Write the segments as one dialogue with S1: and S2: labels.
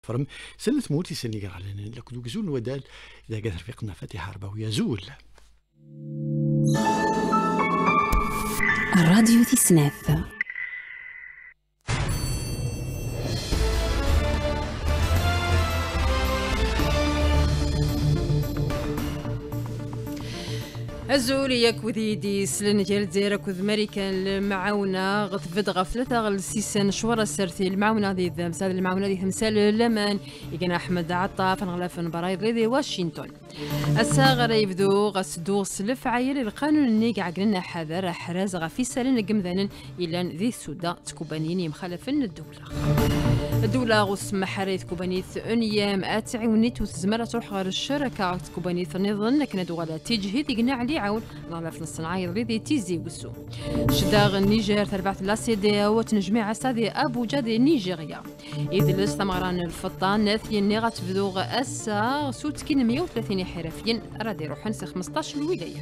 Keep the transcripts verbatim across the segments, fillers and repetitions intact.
S1: فرم سنة موتي سنة قال لنا لك دوك زول ودال إذا قدر فيقنا فاتحة ربوية زول.
S2: الراديو تسناف.
S3: الزولية كوذيدي سلن ديال ديرا كوذ ماريكان المعاونة غتفد غفلة غل سيسان شوارا السرتي المعاونة ذي ذمسال المعاونة ذي ثمسال اللمان يقنا أحمد عطاف نغلافن برايد ذي واشنطن الساغر يبدو غسدو سلف عايل القانون النيق عقلنا حذر حراز غفي سالن قمذان إلا ذي السودا تكوبانيني مخالفن الدولة الدولة غص محاريث كوبانيث أنيام أتعونيت وتزمرة تروح غير الشركة كوبانيث نظن كنا دوغالا تجهيد يقنا علي عون نغلف الصناعي ذي تيزي وسو شداغ النيجر تربعت لا سيدي وتنجمع سادي أبو جادي نيجيريا إذ الاستمران الفطان ناثي النغات بدوغ أسا سوتكين مية وثلاثين حرفيا رادي روحن سي خمسطاش الولاية.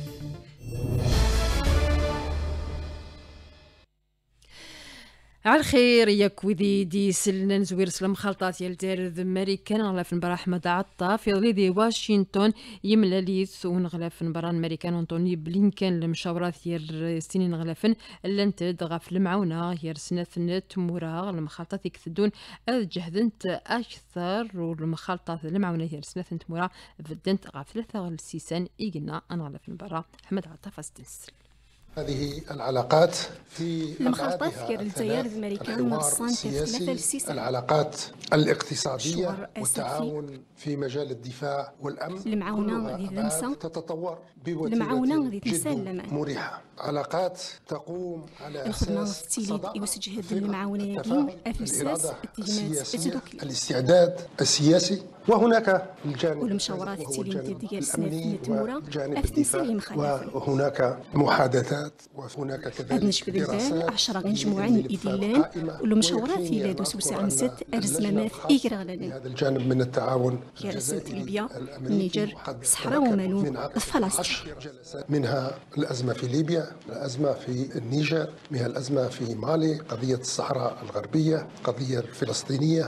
S3: على الخير يا كويدي دي سلنا نزوير سلام خلطات يال دار الامريكان غلاف نبرا احمد عطا في غليدي واشنطن يملا ليث ونغلاف نبرا الامريكان انطوني بلينكان المشاورات يال السنين غلافن لن تدغف المعاونه يال سنات مورا المخالطات يكثدون جهدنت اكثر والمخالطات المعاونه يال سنات مورا بدنت غفلة السيسان يقلنا انا غلاف نبرا احمد عطا فاستنسل.
S4: هذه العلاقات في
S5: المخالطات في الجزائر الأمريكان مرصان
S4: السياسي، العلاقات الاقتصادية والتعاون في مجال الدفاع والأمن،
S5: المعاونة ذي ذمسة
S4: تتطور
S5: المعاونة ذي تنسال
S4: مريحة، علاقات تقوم على
S5: أساس صدى يوسجهد المعاونة يجين أساس اتهامات
S4: الاستعداد السياسي، وهناك الجانب
S5: والمشاورات الأمني والجانب
S4: الدفاعي، وهناك محادثات وهناك كذلك دراسات
S5: عشرة مجموعة من الإدلان والمشاورات إلى دوس عن ست أرزمامات إيكراغلان.
S4: هذا الجانب من التعاون
S5: كراسة ليبيا، النيجر، الصحراء ومالو، فلسطين.
S4: منها الأزمة في ليبيا، الأزمة في النيجر، منها الأزمة في مالي، قضية الصحراء الغربية، قضية الفلسطينية.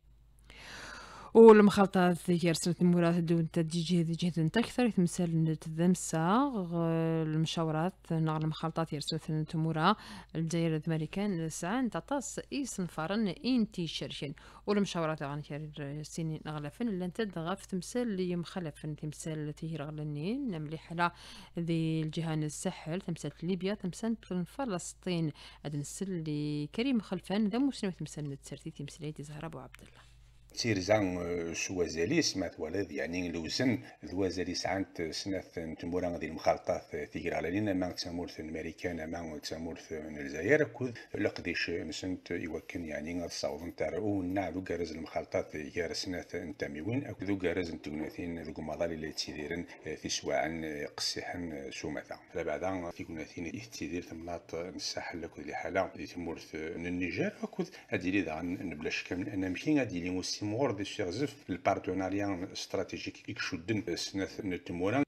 S3: والمخالطات ذي رسمة المورات دون تجهيد جهد أكثر مثل الذمسة المشاورات نغ المخالطات يرسمة المورا الجزائر الأمريكان ساعة تعطاس إيس نفارن إنتي شرشين والمشاورات عن السنين نغلفن لن تدغف تمثال اللي مخلفن تمثال تهير غلنين نملي حلا ذي الجهان الساحل تمثال ليبيا تمثال فلسطين أدن السل كريم خلفان ذا مسلمة تمثال نتسرتي تمثالية زهرة أبو عبد الله.
S6: تيرزان شوازالي سمات ولد يعني لوزن ذوازالي سعنت سنث تموران ذي المخالطات تيجر على لنا ما تسامورث الامريكان ما تسامورث الجزائر كود لقديش مسنت يوكن يعني الصوت تاع ونا ذو جارز المخالطات يار سنث انتميوين او ذو جارز انتوناثين ذو مضال اللي تيديرن في سواعن قصيحن شو مثلا فبعدا في كناثين تيدير ثمنات الساحل لكل اللي حاله اللي تمورث النيجر اكود هادي لي ذا نبلاش كامل انا مشي غادي لي مور دي شيرزف البارتناريان استراتيجيك يكشدن سنة نتموران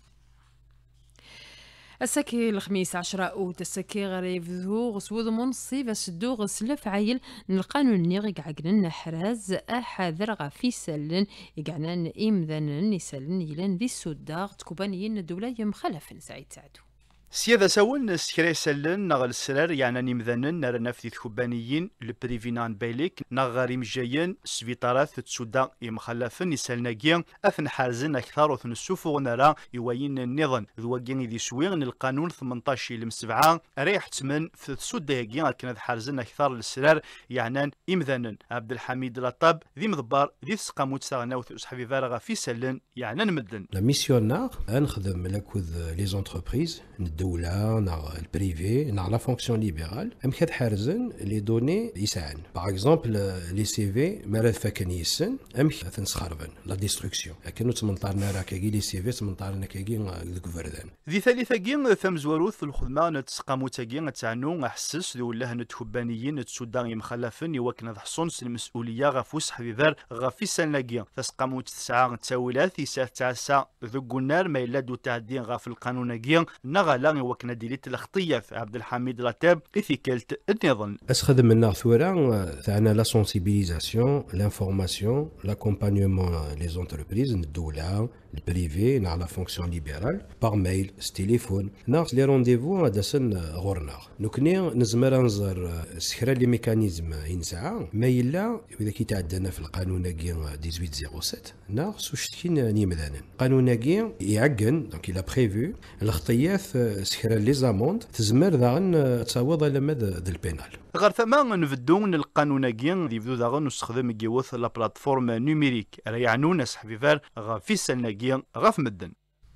S3: السكي الخميس عشرة أوت السكي غريب ذو غسوذ منصي فسدو غسلف عيل القانون النيغ يقعقنن حراز أحاذر غفي سلن يقعنان إمذن يسلن يلان ذي السوداغ تكوبانيين الدولة مخلف سعيد سعدو
S7: سيادة ساون سكري سلن نغل السرار يعني نمذنن نرى نفذ ثكوبانيين البريفينان بايليك نغاري مجايين سفيطارات تسودا يمخلفن يسالناكيا اثن حارزن اكثر وثن السوفو نرى يوين النظام ذوقين ذي سويغن القانون ثمنطاش لم سبعة ريح تمن في تسودا ياكيا كانت حارزن اكثر للسرار يعني امذنن عبد الحميد لطاب ذي مضبار ذي سقاموت ساغنا وصحابي فارغه في سلن يعني نمدن
S8: لا ميسيون نار نخدم لكوذ لي زونتربريز الدولة نا البريفي نا لا فونكسيون ليبرال ام كاد حارزن لي دوني يسعن باغ اكزومبل لي سي في مراد فاكن يسن ام تنسخربن لا ديستركسيون كانوا تمنطارنا راه كاكي لي سي في تمنطارنا كاكي ذوك فردان
S7: ذي ثالثه كي ثم زواروث الخدمه نتسقامو تاكي تاعنو احسس ذو الله نتخبانيين تسودان يمخلفن يوكن حصون المسؤوليه غفوس حبيبار غفي سنلاكي تسقامو تسعه تاولات يسات تاعسا ذو النار ما الا دو تعدين غف القانون كي نغلا الدولة وكنا ديليت الخطيف عبد الحميد لاتاب إثيكالت النظام.
S8: أسخدم منا ثورة ثانا لا سونسيبيليزاسيون لانفورماسيون لاكومبانيومون لي زونتربريز الدولة البريفي نا لا فونكسيون ليبرال باغ ميل ستيليفون ناقص لي رونديفو هذا غورنا نكني نزمر نزر سكرا لي ميكانيزم ينسعى ما إلا إذا كي تعدنا في القانون كي ثمانية عشر صفر سبعة ناقص وشتكين نيمذانا قانون كي يعقن دونك إلا بريفو الخطيات سكرا لي زاموند تزمر ذاغن تصاوض على ذا البينال.
S7: غير ثما نفدون القانوناكي اللي يبدو داغن نستخدم كيوث لا بلاتفورم نيميريك راه يعنون سحفيفار غا السناكي غا في مدن.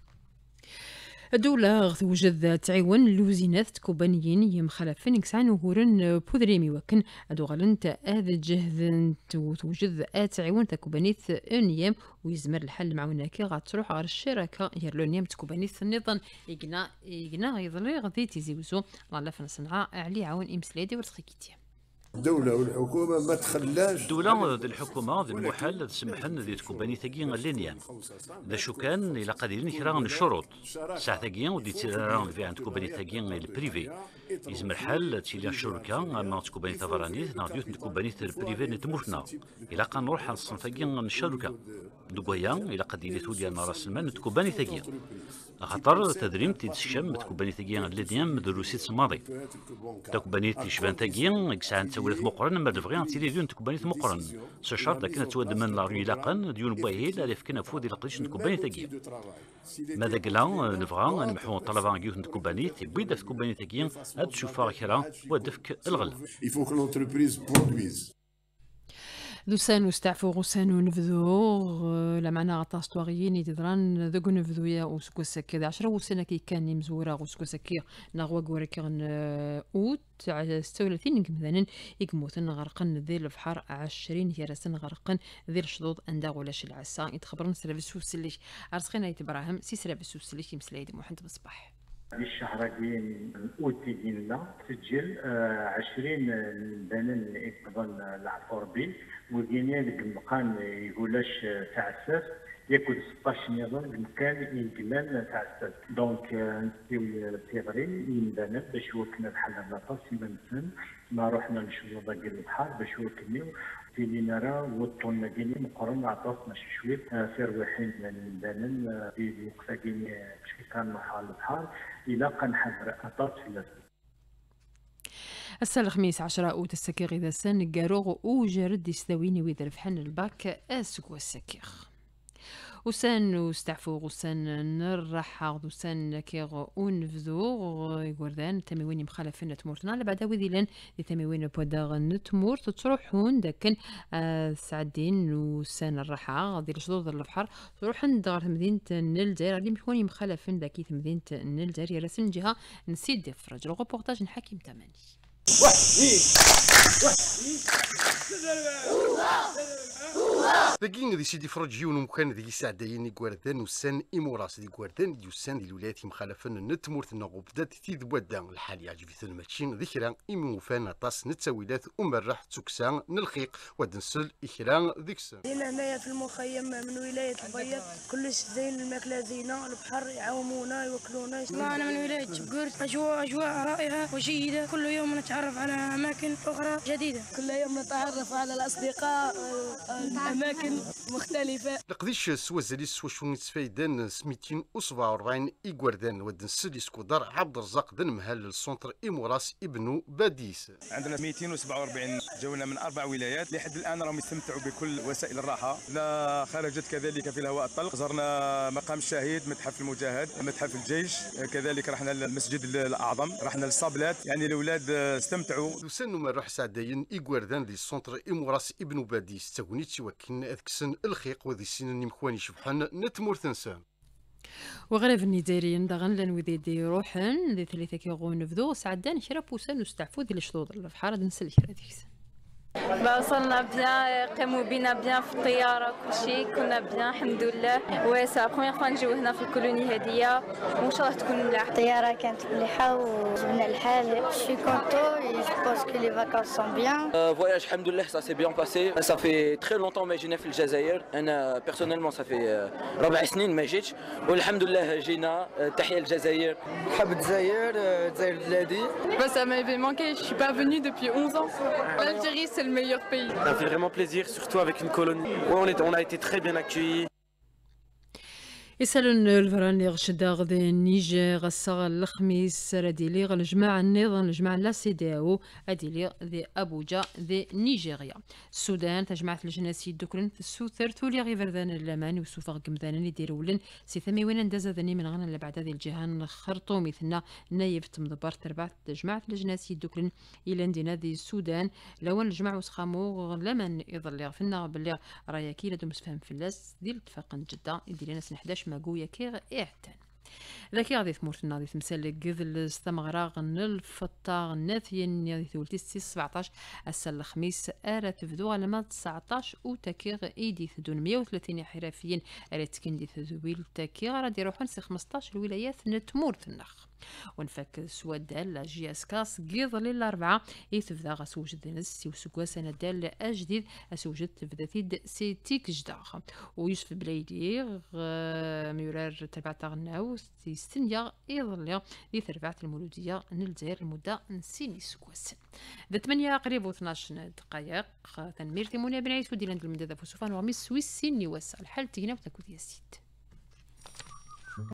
S3: الدولة توجد تعيون لوزينات تكوبانيين يم خلفين كسعان وهورن بودريمي وكن ادو غلنت اذ جهد توجد تعيون تكوبانيت انيام ويزمر الحل معوناكي غتروح غير الشركة يرلونيام تكوبانيت النظام يقنا يقنا يظل غادي تيزيوزو الله فن صنعاء علي عون امسليدي ورتخيكيتيا.
S2: الدولة والحكومة ما تخلاش
S9: الدولة ذي الحكومة ذي المحل تسمحن ذي تكوباني ثقين اللينيا ذا شو كان إلا قادرين كران الشروط ساعة ثقين ودي تيران في عند تكوباني ثقين البريفي يزم الحل تيليان شركة أما تكوباني ثفرانيت ناضيوت تكوباني البريفي نتموتنا إلا قان نروح نصن ثقين الشركة دوكويان إلا قادرين تولي راس المال تكوباني ثقين خاطر تدريم تيتشم تكوباني ثقين اللينيا مدروسيت الماضي تكوباني تيشبان ثقين كسان تولي مقرن ما دفغيان تيلي ديون تكوباني مقرن سشرط لكن تود من لا ريلاقن ديون باهيل اللي فكنا فودي لقيتش تكوباني ثقين ماذا قلا نبغى نمحو الطلبه كيف تكوباني تبيد في كوباني ثقين هاد تشوفها كرا ودفك الغله
S2: يفوك لونتربريز برودويز
S3: دوسان وستعفو غوسان ونفذو لا معنى غطاس طواغيين يتدران ذوق نفذو يا وسكو سكي عشرة وسنة كي كان مزورة وسكو سكي نغوا قوريكيغن اوت ستولثين مثلا يقموثن غرقن ذي البحر عشرين يرسن غرقن ذي الشطوط اندا ولاش العسا يتخبرن سلافسو سليش ارسخينا يتبراهم سي سلافسو سليش يمسلايد محمد مصباح
S10: الشهر ديال اوت ديالنا تسجل عشرين بنان يقبل العفور بيل ودينا ديك المقام يقولاش تعسف ياكل ستطاش نظام المكان يجمال تعسف دونك نسيو فيفري ينبنى باش وكنا بحال لاطاس يمنسن ما رحنا نشوفوا باقي البحر باش وكنيو تيلي نرى وطولنا كيني مقرن عطاس ماشي شويه في رواحين من بنان في وقفه كيني باش كان محال البحر الى كنحضر عطاس في لاسن
S3: السنة الخميس عشرة أوت السكيغ إذا سن قاروغ وجرد يستويني ويدر فحن الباك أسكو السكيغ وسان وستعفوغ وسان نرحاغ وسان كيغ ونفذوغ يقوردان تميوين مخالفين تمورتنا لبعدا وذيلان تميوين بوداغ نتمور تروحون داكن آه سعدين وسان الرحاغ ديال شدود البحر تروحن دار مدينة الجزائر اللي مكوني مخالفين داكي مدينة الجزائر راسن جهة نسيد فرج الغوبورتاج نحكيم تماني
S11: باقيين ذي سيدي فرج يون مكان ذي سعدين يقوردان وسان إيموراس ذي قوردان يوسان ذي الولايات مخالفين نتمورت النغوب بدات تيذ ودان الحال يعجب في الماتشين ذكرى إيموفان طاس نتساويلات ومرح تسكسان نلخيق ودنسل إخران ذيكسان.
S12: هنا هنايا في المخيم من ولاية البيض كلش زين الماكلة زينة البحر يعاومونا يوكلونا. أنا من ولاية شبقرت أجواء أجواء رائعة وجيدة كل يوم نتعرف على أماكن أخرى جديدة كل يوم نتعرف على الأصدقاء أماكن مختلفة.
S11: لقديش سوا زالي سوا شو تفايدان سميتين وسبعة وأربعين إيكواردان ودن سلي سكودر عبد الرزاق دن مهل السونتر إيموراس ابنو باديس.
S13: عندنا مئتين وسبعة وأربعين جونا من أربع ولايات لحد الآن راهم يستمتعوا بكل وسائل الراحة. لا خرجت كذلك في الهواء الطلق زرنا مقام الشهيد متحف المجاهد متحف الجيش كذلك رحنا للمسجد الأعظم رحنا للصابلات يعني الأولاد استمتعوا.
S11: وسنو ما روح سعدين إيكواردان دي السونتر إيموراس ابنو باديس تاونيت توكن أذكسن الخيق وذي السنين مخواني شبحان نتمور تنسان
S3: وغريب النيزيريين دغن لان وذي دي روحن ذي ثلاثة كيغون نفذو سعدان شرا بوسان وستعفو ذي الشطوط البحر نسل شرا ديكسن
S14: وصلنا بيان قاموا بينا بيان في الطياره كل شيء كنا بيان الحمد لله وسا بروميير فوا نجيو هنا في الكولوني هذيا وان شاء الله تكون ملاح.
S15: الطياره كانت مليحه وجبنا الحال شي كونتو جو بونس كو لي فاكونس سون بيان.
S16: فواياج الحمد لله سا سي بيان باسي سا في تري لونطون ما جينا في الجزائر انا بيرسونيلمون سا في ربع سنين ما جيتش والحمد لله جينا. تحيه للجزائر.
S17: حب الجزائر الجزائر بلادي.
S18: Ça m'avait manqué, je suis pas venue depuis onze ans. L'Algérie c'est le meilleur pays.
S19: Ça fait vraiment plaisir, surtout avec une colonie. On, est, on a été très bien accueillis.
S3: يسألون الفراني غشدا غدي النيجر الصغر الخميس رديلي الجماعة النظام الجماعة لا سيداو اديلي ذي ابوجا ذي نيجيريا. السودان تجمعة الجناسي دوكلن في السوثر تولي غير ذان اللمان وسوفا قمذان اللي ديرولن سي ثمي وين نداز ذني من غنى اللي بعد هذه الجهان خرطومي ثنا نايف تمضبر تربع تجمعة الجناسي دوكلن الى ندينا ذي السودان لو الجماعة وسخامو لمن يظل فينا باللي رايا كي لدو مسفهم فلاس ديال اتفاق جدة يدير لنا سنة حداش ماقويا كيغ اعتان ذاكي غادي ثمورتنا غادي تمثال قذل استمغراغ الفطاغ ناثيا غادي ثولتي ستي سبعطاش السا الخميس ارا تفدو على ما تسعطاش او تاكيغ ايدي ثدون مية وثلاثين حرفيين ارا تكين دي ثدويل تاكيغ غادي يروحون سي خمسطاش الولايات نتمور النخ ونفك سواد لا جي اس كاس قيض للاربعه يتفدا غسوجد نسي وسكوا سنه دال اجديد اسوجد تفدا تيد سي تيك جداخ ويوسف بلايدي ميورار تبع تغناو تيستنيا يظل لي تربعه المولوديه نلزير المده نسيني سكواس ذا ثمانية قريب واثناش دقائق تنمير تيمونيا بن عيسو ديال المدد فوسوفان وميس سويسي نيواس الحال تينا وتاكو ديال السيد.